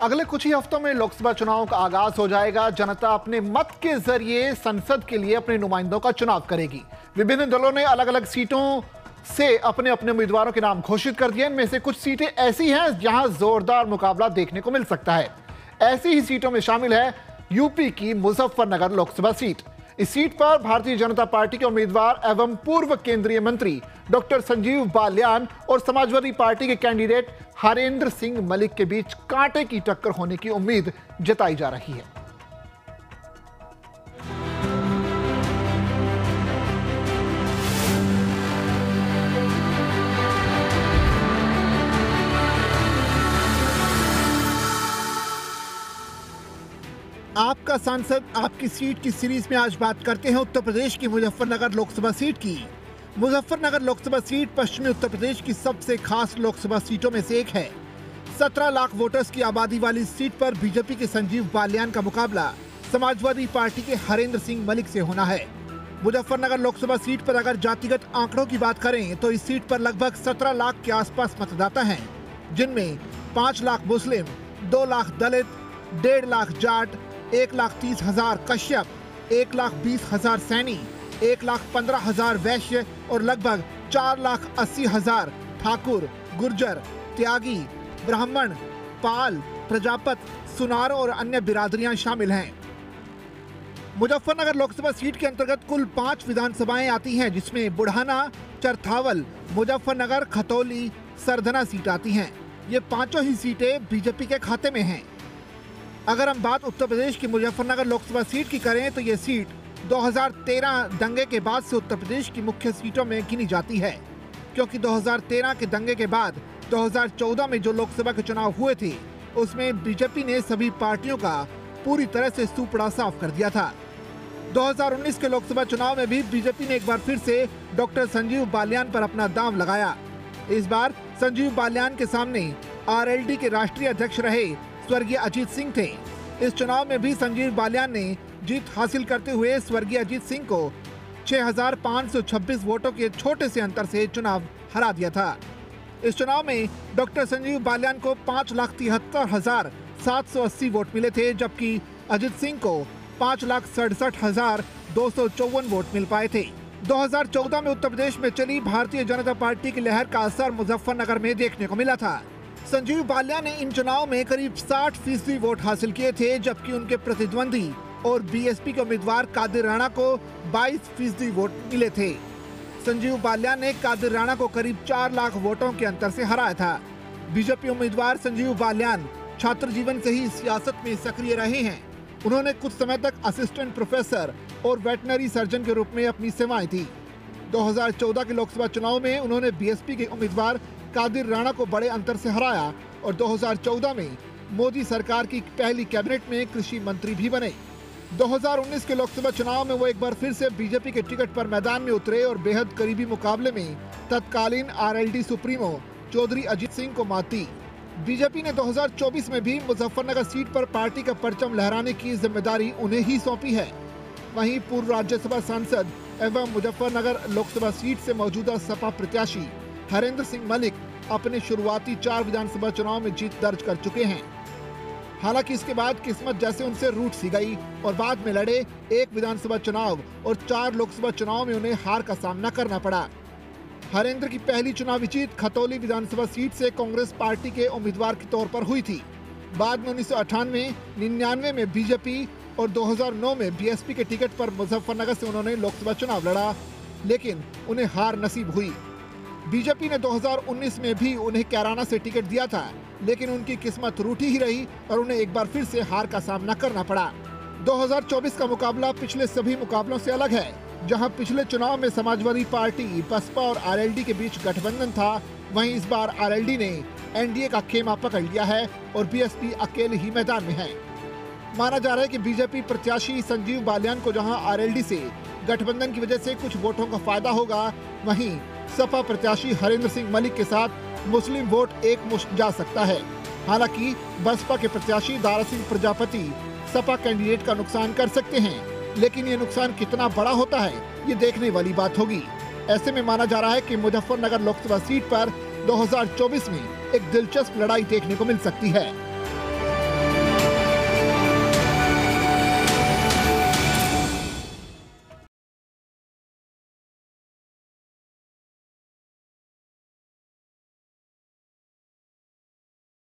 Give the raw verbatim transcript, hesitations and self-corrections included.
अगले कुछ ही हफ्तों में लोकसभा चुनाव का आगाज हो जाएगा। जनता अपने मत के जरिए संसद के लिए अपने नुमाइंदों का चुनाव करेगी। विभिन्न दलों ने अलग अलग सीटों से अपने अपने उम्मीदवारों के नाम घोषित कर दिए। इनमें से कुछ सीटें ऐसी हैं जहां जोरदार मुकाबला देखने को मिल सकता है। ऐसी ही सीटों में शामिल है यूपी की मुजफ्फरनगर लोकसभा सीट। इस सीट पर भारतीय जनता पार्टी के उम्मीदवार एवं पूर्व केंद्रीय मंत्री डॉक्टर संजीव बालियान और समाजवादी पार्टी के कैंडिडेट हरेंद्र सिंह मलिक के बीच कांटे की टक्कर होने की उम्मीद जताई जा रही है। आपका सांसद आपकी सीट की सीरीज में आज बात करते हैं उत्तर प्रदेश की मुजफ्फरनगर लोकसभा सीट की। मुजफ्फरनगर लोकसभा सीट पश्चिमी उत्तर प्रदेश की सबसे खास लोकसभा सीटों में से एक है। सत्रह लाख वोटर्स की आबादी वाली सीट पर बीजेपी के संजीव बालियान का मुकाबला समाजवादी पार्टी के हरेंद्र सिंह मलिक से होना है। मुजफ्फरनगर लोकसभा सीट पर अगर जातिगत आंकड़ों की बात करें तो इस सीट पर लगभग सत्रह लाख के आसपास मतदाता हैं, जिनमें पाँच लाख मुस्लिम, दो लाख दलित, डेढ़ लाख जाट, एक लाख तीस हजार कश्यप, एक लाख बीस हजार सैनी, एक लाख पंद्रह हजार वैश्य और लगभग चार लाख अस्सी हजार ठाकुर, गुर्जर, त्यागी, ब्राह्मण, पाल, प्रजापत, सुनार और अन्य बिरादरियां शामिल हैं। मुजफ्फरनगर लोकसभा सीट के अंतर्गत कुल पांच विधानसभाएं आती हैं, जिसमें बुढ़ाना, चरथावल, मुजफ्फरनगर, खतौली, सरधना सीट आती हैं। ये पांचों ही सीटें बीजेपी के खाते में हैं। अगर हम बात उत्तर प्रदेश की मुजफ्फरनगर लोकसभा सीट की करें तो ये सीट दो हज़ार तेरह दंगे के बाद से उत्तर प्रदेश की मुख्य सीटों में गिनी जाती है, क्योंकि दो हज़ार तेरह के दंगे के बाद दो हज़ार चौदह में जो लोकसभा के चुनाव हुए थे उसमें बीजेपी ने सभी पार्टियों का पूरी तरह से सूपड़ा साफ कर दिया था। दो हज़ार उन्नीस के लोकसभा चुनाव में भी बीजेपी ने एक बार फिर से डॉक्टर संजीव बालियान पर अपना दांव लगाया। इस बार संजीव बालियान के सामने आरएलडी के राष्ट्रीय अध्यक्ष रहे स्वर्गीय अजीत सिंह थे। इस चुनाव में भी संजीव बालियान ने जीत हासिल करते हुए स्वर्गीय अजीत सिंह को छह हज़ार पाँच सौ छब्बीस वोटों के छोटे से अंतर से चुनाव हरा दिया था। इस चुनाव में डॉक्टर संजीव बालियान को पाँच लाख तिहत्तर हजार सात सौ अस्सी वोट मिले थे, जबकि अजीत सिंह को पाँच लाख सड़सठ हजार दो सौ चौवन वोट मिल पाए थे। दो हज़ार चौदह में उत्तर प्रदेश में चली भारतीय जनता पार्टी की लहर का असर मुजफ्फरनगर में देखने को मिला था। संजीव बालियान ने इन चुनाव में करीब साठ फीसदी वोट हासिल किए थे, जबकि उनके प्रतिद्वंदी और बीएसपी के उम्मीदवार कादिर राणा को बाईस फीसदी वोट मिले थे। संजीव बालियान ने कादिर राणा को करीब चार लाख वोटों के अंतर से हराया था। बीजेपी उम्मीदवार संजीव बालियान छात्र जीवन से ही सियासत में सक्रिय रहे हैं। उन्होंने कुछ समय तक असिस्टेंट प्रोफेसर और वेटनरी सर्जन के रूप में अपनी सेवाएं दी। दो हज़ार चौदह के लोकसभा चुनाव में उन्होंने बीएसपी के उम्मीदवार कादिर राणा को बड़े अंतर से हराया और दो हज़ार चौदह में मोदी सरकार की पहली कैबिनेट में कृषि मंत्री भी बने। दो हज़ार उन्नीस के लोकसभा चुनाव में वो एक बार फिर से बीजेपी के टिकट पर मैदान में उतरे और बेहद करीबी मुकाबले में तत्कालीन आरएलडी सुप्रीमो चौधरी अजीत सिंह को मात दी। बीजेपी ने दो हज़ार चौबीस में भी मुजफ्फरनगर सीट पर पार्टी का परचम लहराने की जिम्मेदारी उन्हें ही सौंपी है। वहीं पूर्व राज्यसभा सांसद एवं मुजफ्फरनगर लोकसभा सीट से मौजूदा सपा प्रत्याशी हरेंद्र सिंह मलिक अपने शुरुआती चार विधानसभा चुनाव में जीत दर्ज कर चुके हैं। हालांकि इसके बाद किस्मत जैसे उनसे रूठ सी गई और बाद में लड़े एक विधानसभा चुनाव और चार लोकसभा चुनाव में उन्हें हार का सामना करना पड़ा। हरेंद्र की पहली चुनावी जीत खतौली विधानसभा सीट से कांग्रेस पार्टी के उम्मीदवार के तौर पर हुई थी। बाद में उन्नीस सौ अट्ठानवे निन्यानवे में बीजेपी और दो हज़ार नौ में बीएसपी के टिकट पर मुजफ्फरनगर से उन्होंने लोकसभा चुनाव लड़ा, लेकिन उन्हें हार नसीब हुई। बीजेपी ने दो हज़ार उन्नीस में भी उन्हें कैराना से टिकट दिया था, लेकिन उनकी किस्मत रूठी ही रही और उन्हें एक बार फिर से हार का सामना करना पड़ा। दो हज़ार चौबीस का मुकाबला पिछले सभी मुकाबलों से अलग है। जहां पिछले चुनाव में समाजवादी पार्टी, बसपा और आरएलडी के बीच गठबंधन था, वहीं इस बार आरएलडी ने एनडीए का खेमा पकड़ लिया है और बीएसपी अकेले ही मैदान में है। माना जा रहा है कि बीजेपी प्रत्याशी संजीव बालियान को जहां आरएलडी से गठबंधन की वजह से कुछ वोटों का फायदा होगा, वहीं सपा प्रत्याशी हरेंद्र सिंह मलिक के साथ मुस्लिम वोट एक मुश्त जा सकता है। हालांकि बसपा के प्रत्याशी दारा सिंह प्रजापति सपा कैंडिडेट का नुकसान कर सकते हैं, लेकिन ये नुकसान कितना बड़ा होता है ये देखने वाली बात होगी। ऐसे में माना जा रहा है कि मुजफ्फरनगर लोकसभा सीट पर दो हज़ार चौबीस में एक दिलचस्प लड़ाई देखने को मिल सकती है।